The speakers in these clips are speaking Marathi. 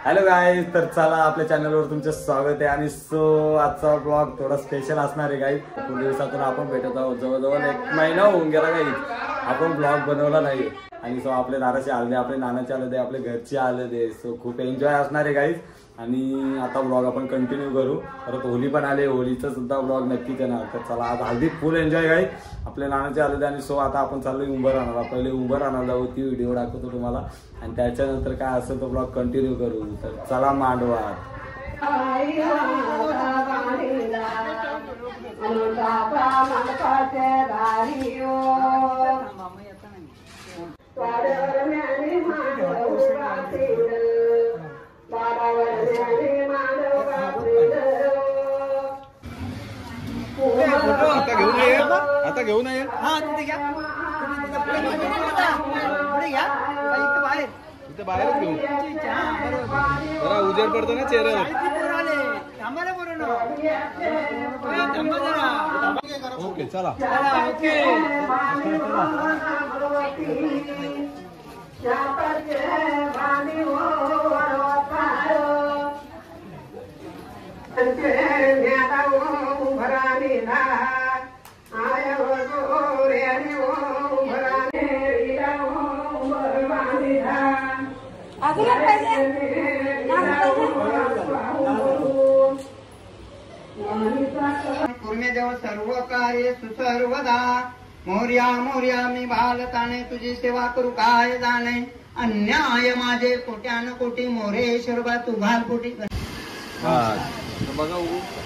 हॅलो गाईज, तर चला आपल्या चॅनलवर तुमचं स्वागत आहे. आणि सो आजचा ब्लॉग थोडा स्पेशल असणार आहे गाईज. खूप दिवसातून आपण भेटत आहोत, जवळजवळ 1 महिना होऊन गेला गाईज आपण ब्लॉग बनवला नाही. आणि सो आपले दादाचे आले, आपले नानाचे आले, आपले घरचे आले. सो खूप एन्जॉय असणार आहे गाईज. आणि आता ब्लॉग आपण कंटिन्यू करू. परत होली पण आले, होलीचं सुद्धा ब्लॉग नक्कीच येणार. तर चला आज हल्दी फुल एन्जॉय गाईज. आपले नानाचे आले आणि सो आता आपण चाललोय उंबर आणायला. पहिले उंबर आणायला जाऊ, ती व्हिडिओ दाखवतो तुम्हाला. आणि त्याच्यानंतर काय असेल तो ब्लॉग कंटिन्यू करू. तर चला मांडवा. आता घेऊन ये. इथे बाहेरच घेऊ. जरा उजेड पडतो ना चेहऱ्यावर. ओके चला. देव सर्व कार्य सुसर्वदा. मोर्या मोर्या मी बालताने तुझी सेवा करू काय जाणे. अन्याय माझे कोट्यान कोटी मोरेश्वर बा तू घाल कोटी. बघा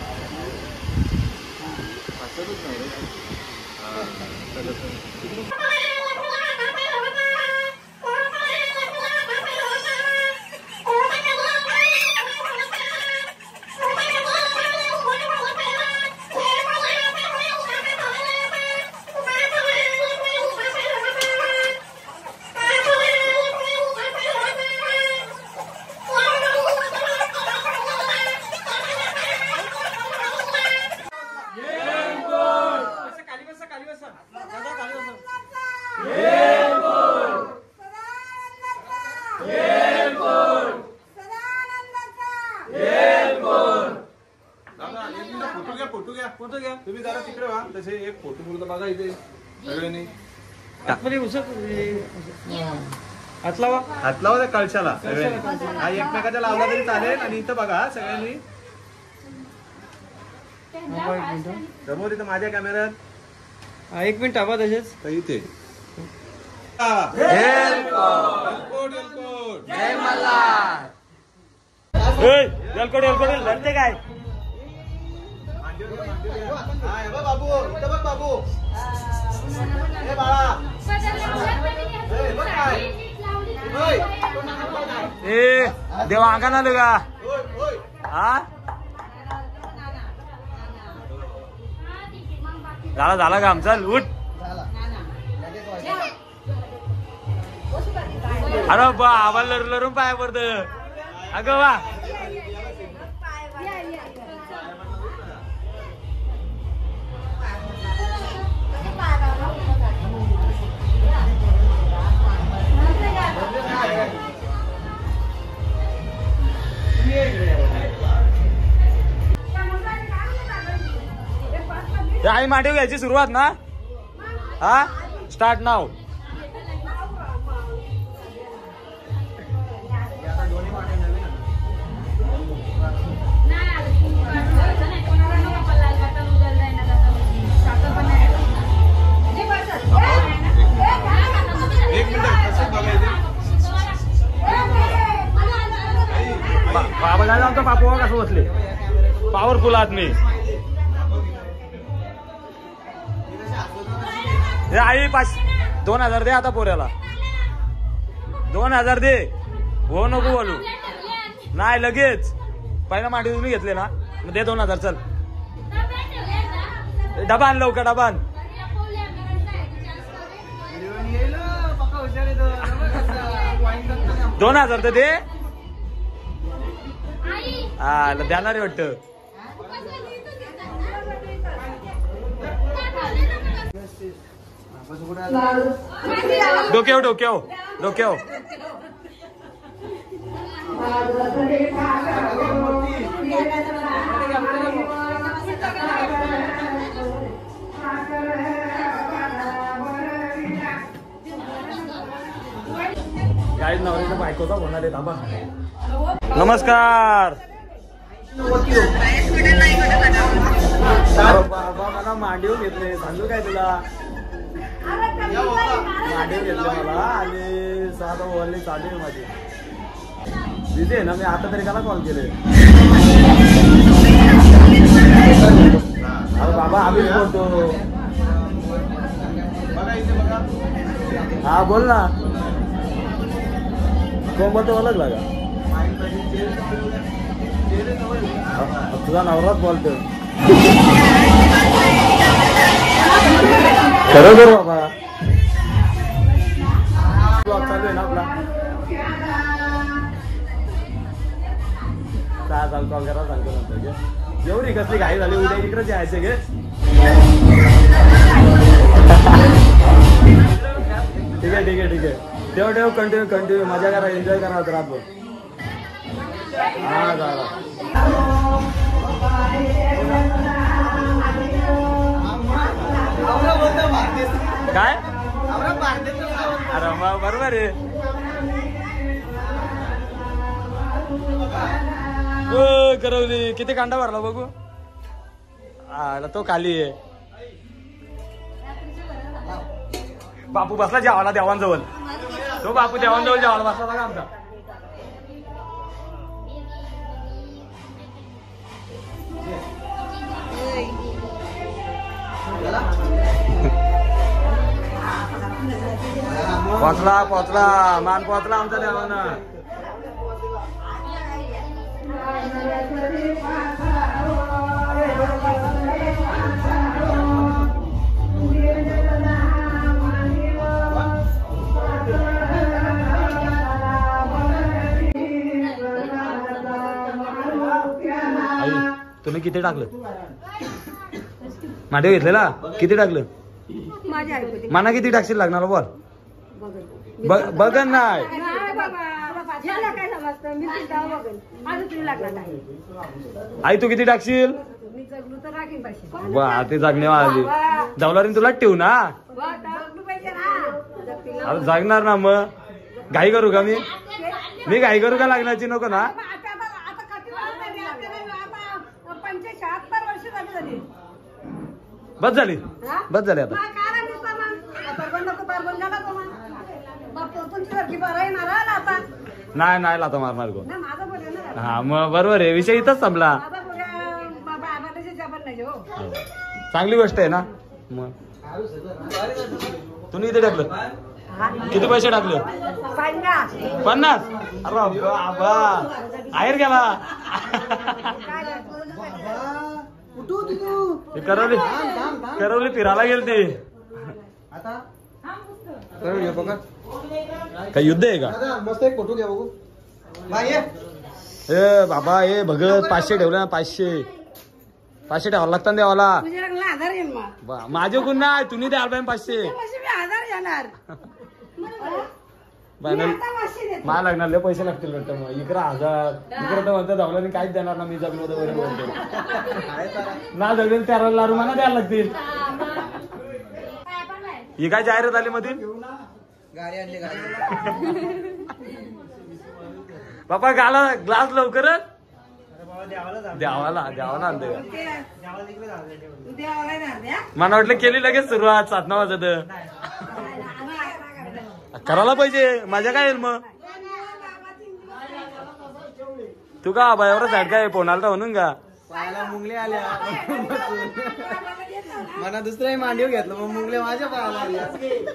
फोटो घ्या. तुम्ही जरा तिकडे व्हा. तसे एक फोटो बोलतो बघा इथे सगळ्यांनी. हात लावा त्या कळशाला सगळ्यांनी. हा एकमेकाच्या लावला तरी चालेल. आणि इथं बघा सगळ्यांनी समोर इथं माझ्या कॅमेऱ्यात. 1 मिनिट आबा तसेच तर इथे लढते काय बाबू इथं बघ बाबू. हे बाळा ए देवा अंगा ना लगा. हा झाला का आमचा उठ. अरे बा आम्हाला लरून पाया पडत. अगं वा आई माठे घ्यायची सुरुवात ना. हा स्टार्ट नाव. बाबा झाला आमचा बापू कसं बसले. पॉवरफुल आदमी. आई 2000 दे आता पोऱ्याला. 2000 दे. हो नको बोलू. नाही लगेच पहिला माठी तुम्ही घेतले ना. मग दे 2000. चल डबा आण लवकर. डबा आण. 2000 तर दे. हा देणार वाटत. डोक्याव डोक्याव डोक्याव काय नवऱ्याच्या बायकोचा होणार आहे थांबा. नमस्कार. बाबा मला मांडीव घेतले, सांगू काय तुला. मांडीव घेतले मला आणि साधा ओव्हरली चालू आहे माझी. दिदी ना मी आता तरी त्याला कॉल केले. अरे बाबा आम्हीच बोलतो. हा बोल ना. कोण बोलतो ओळख लागा. तुझा नवराच बोलतो. खरं कर बाबा. ब्लॉग चालू आहे ना आपला. चाल कॉल करा सांगतो नंतर. एवढी कसली घाई झाली. उद्या इकडेच यायचे गे. ठीक आहे ठीक आहे ठीक आहे. ठेव कंटिन्यू मजा करा, एन्जॉय करा रातभर. हा झाला. काय अरे मग बरोबर आहे. करवली किती कांदा भरला बघू. तो खाली आहे. बापू बसला जेवायला देवांजवळ. तो बापू देवांजवळ जेवायला बसला बघा आमचा. पोचला मान पोचला आमचा देवानं. तुम्ही किती टाकलं. मांडे घेतलेला किती टाकलं. मना किती टाकशील लागणार बोल. बघन नाही आई तू किती टाकशील. ते जगणे आली जावला तुला ठेवू ना. जागणार ना मग. घाई करू का मी घाई करू का लागण्याची नको ना. बस झाली आता. नाही लाता मारणार को. हा मग बरोबर आहे. विषय इथंच संपला. चांगली गोष्ट आहे ना. मग तुम्ही इथे टाकलं किती पैसे टाकले. 50. अरे बाहेर गेला. करवली फिरायला गेलती. काय युद्ध आहे का. मस्त एक फोटो घ्या बघू. ए बाबा ए भगत 500 ठेवलं ना. 500 ठेवायला लागतात देवाला. माझे गुण नाही तुम्ही द्याल पाहिजे 500. मला लागणार लय पैसे लागतील वाटतं. मग इकडे 1000 इकडे तर म्हणतात धावला काहीच देणार ना. मी जगलो तर म्हणतो ना. जगले 13 लाडू मला द्यायला लागतील. ही काय जाहिरात आली मध्ये. बापा गाला ग्लास लवकरच द्यावाला आणते का. मला वाटलं केली लगेच सुरुवात 7-9 वाजत. करायला पाहिजे. माझ्या काय येईल मग. तू का आबा एवढं झाड काय फोन आला म्हणून का. पायाला मुंगले आल्या. मला दुसऱ्याही मांडीव घेतलं मग मुंगले माझ्या पायाला आल्या.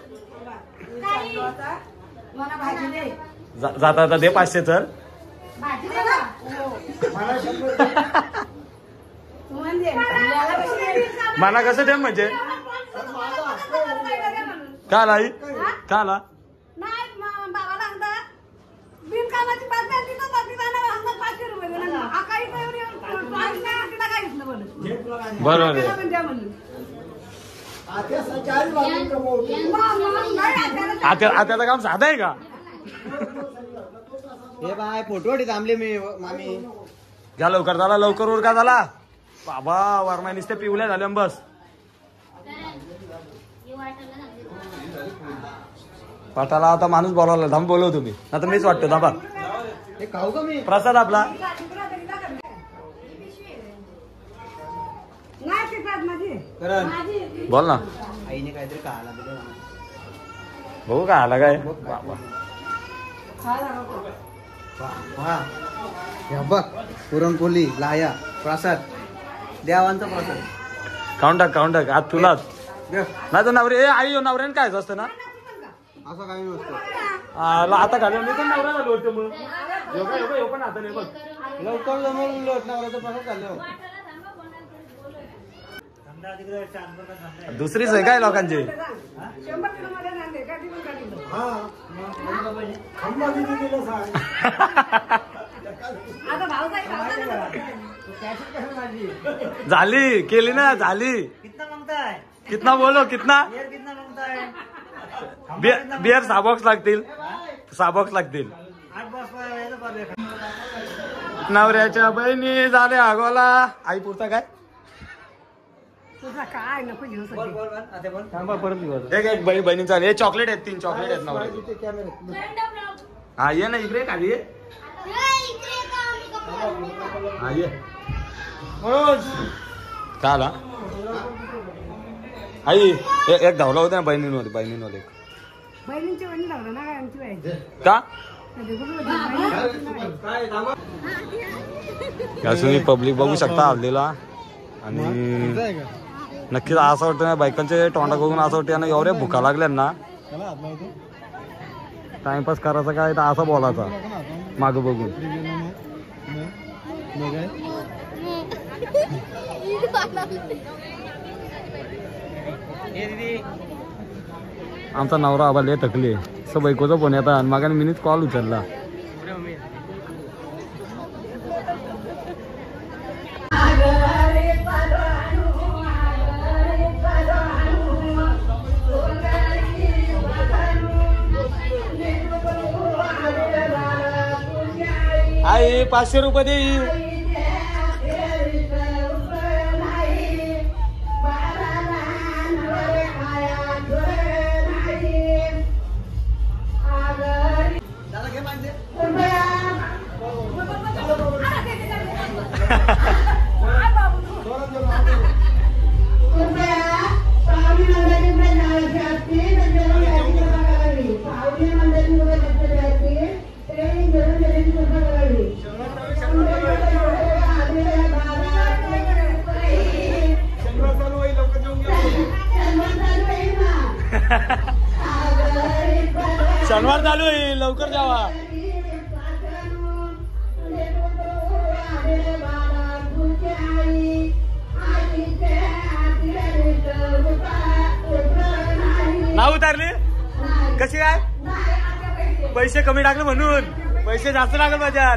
जाता दे 500 चल. मला कसं दे म्हणजे का लाई का ला. बरोबर आत्याचं काम साधं आहे का. हे बाय फोटो थांबले मी मामी. घ्या लवकर झाला लवकर उरका झाला बाबा वरमाय नुसते पिवल्या झाल्या बस. पाठाला आता माणूस बोलावला धाम बोलव तुम्ही आता मीच वाटतो धाबा. हे खाऊ का मी? प्रसाद आपला बोल ना. आईने काहीतरी खायला दिलं. बघू काय आला काय बाबा. हे बघ पुरणपोळी लाया प्रसाद देवांचा प्रसाद. खाऊन टाक आज तुलाच दे. नाही तर नवरे आई नवऱ्याने काय असतं ना असं काही नसतं. आता घालून मी पण नवरा झालो होतो मग पण आता नाही बघ लवकर जमवून नवऱ्याचा प्रसाद झालं. दुसरीच आहे काय लोकांची. झाली केली ना झाली. कितना बोलो कितना बियर 6 बॉक्स लागतील 6 बॉक्स लागतील. नवऱ्याच्या बहिणी झाल्या आगोला आई पुरता काय काय नको घेऊ थांबा परत एक बहिणीचा हे चॉकलेट आहेत 3 चॉकलेट आहेत नवऱ्याचे. हा ये ना इकडे खाली ये. हा ये का आला आई एक धावला होता ना बहिणींमध्ये बहिणींची वणी लावलं ना काय आमची व्हायची का यासून पब्लिक बघू शकता हल्लीला. आणि नक्कीच असं वाटतं ना बायकांचे तोंडा बघून असं वाटतं ना एवढ्या भुका लागल्या ना टाइमपास करायचा काय तर असा बोलायचा माग बघून. आमचा नवरा आबा लय थकले असं बायकोचा फोन येतात आणि मागाने मीच कॉल उचलला. आई 500 रुपये दे. शनिवार चालू आहे लवकर जावा. नाव उतारली कशी काय पैसे कमी टाकले म्हणून पैसे जास्त लागल माझ्या.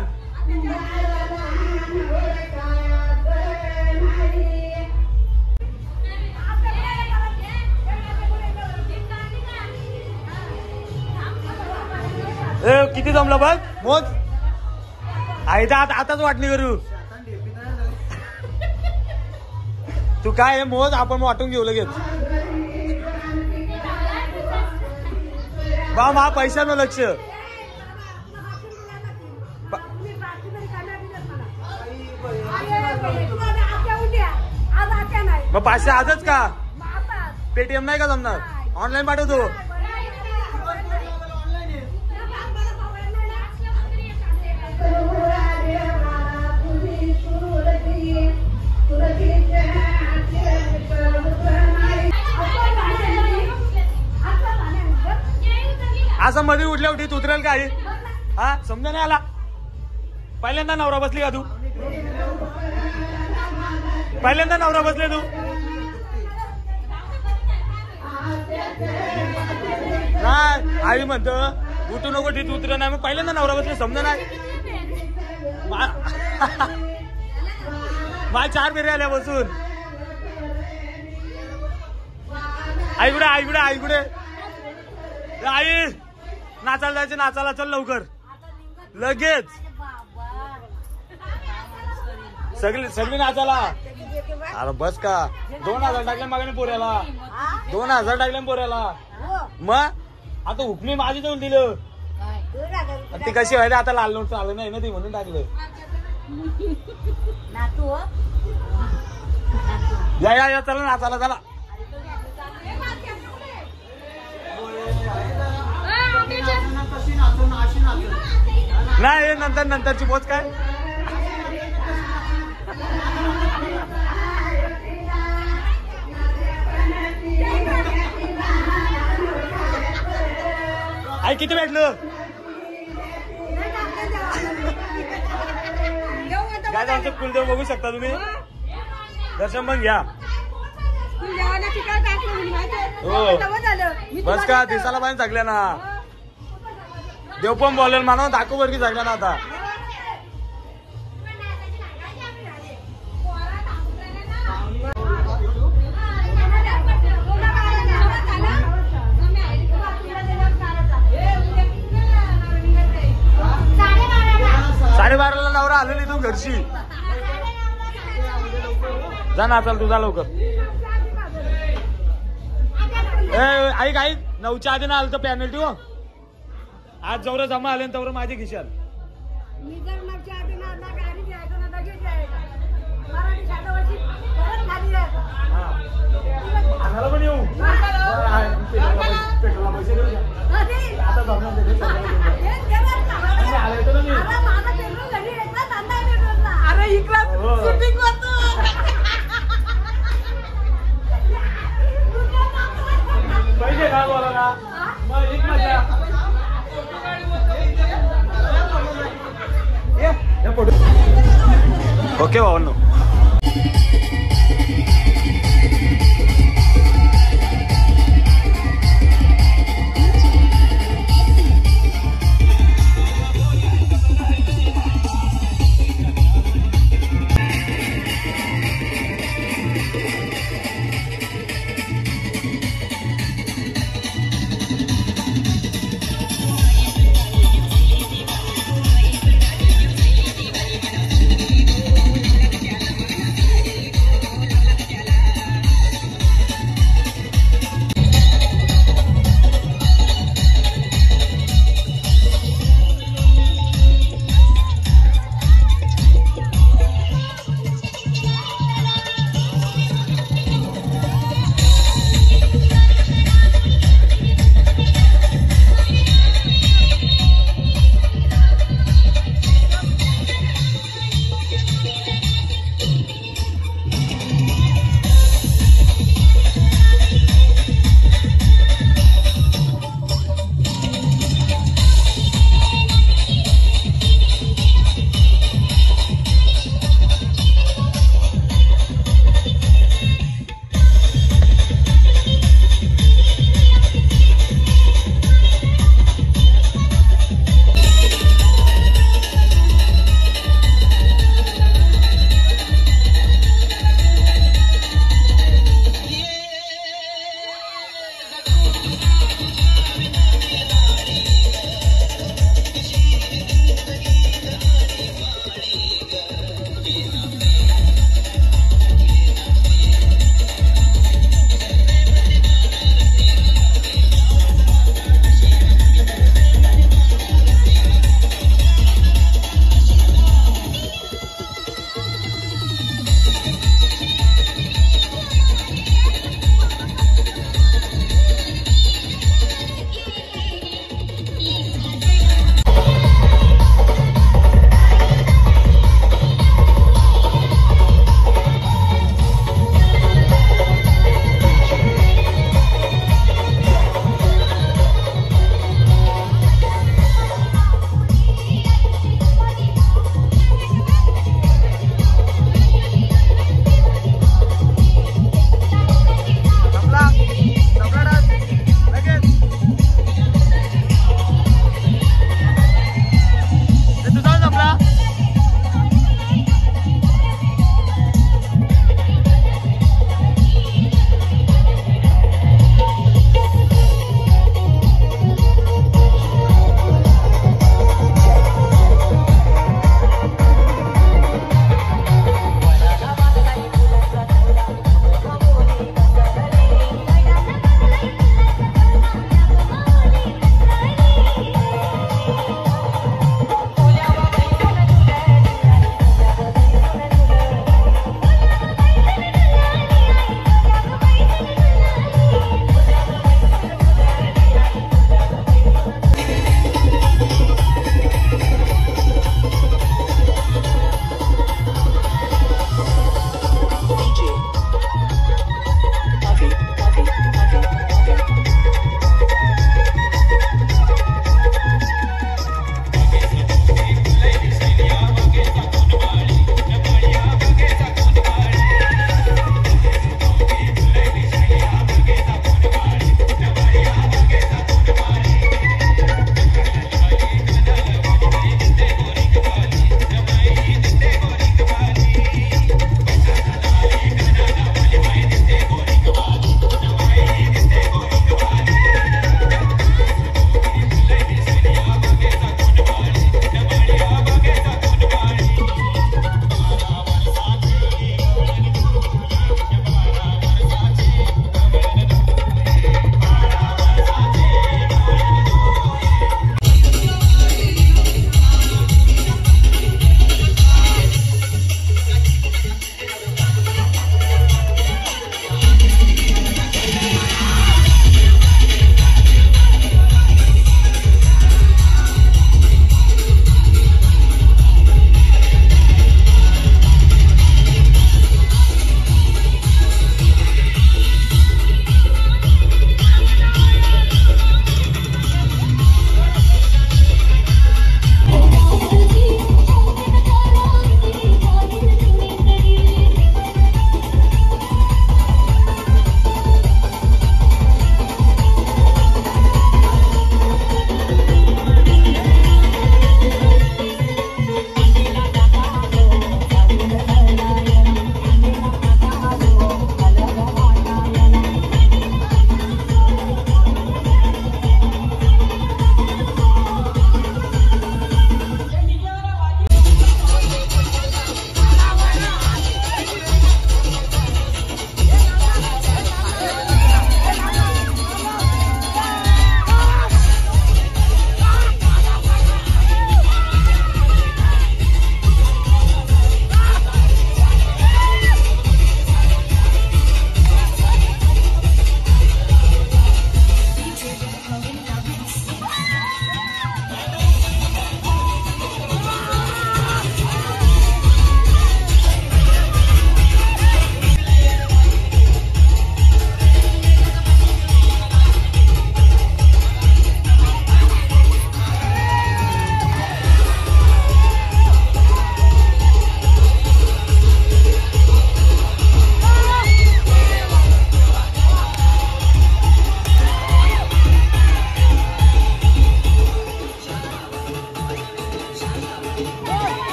किती जमलं बघ मोज आई तर आताच वाटणी करू. तू काय मोज आपण वाटून घेऊ लगेच. बा मा पैशानं लक्ष. मग 500 आजच का पेटीएम नाही का जमणार ऑनलाईन पाठवतो. असं मध्ये उठल्या उठी उतरेल का आई. हा समजा नाही आला. पहिल्यांदा नवरा बसली का तू पहिल्यांदा नवरा बसले तू. नाही आई म्हणतो उठू नको ठीक उतर नाही मग पहिल्यांदा नवरा बसले समजा नाही. माझ्या 4 फेऱ्या आल्या बसून. आईकडे आईकडे आईकडे आई नाचायला जायचं नाचायला चल लवकर. लगेच सगळी नाचाला. अरे बस का 2000 टाकले मागाने पोऱ्याला 2000 टाकले पोऱ्याला. मग आता हुकमी माझी देऊन दिलं ती कशी व्हायला आता लाल नोट आलं नाही ना ती म्हणून टाकलं. या चला नाचाला चला. नाही नंतरची पोच काय आई किती भेटलं काय आमचं कुलदेव बघू शकता तुम्ही. दर्शन पण घ्या. हो बस का दिसाला पाहिजे सगळ्या ना. देव पण बोलेल मानव दाखव वरती सगळ्या ना. आता साडेबाराला नवरा आलेली तू घरची जा ना. चाल तुझा लवकर. ऐक 9च्या आधी ना आलं तर पॅनल्टी हो. आज जेवढं जमा आले तेवढं माझे खिशाल. आणायला पण येऊ पैसे देऊ आता अरे इकडं शूटिंग होतं. पैसे काय बोला ना मग एक मजा. ओके भावांनो.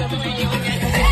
Thank you.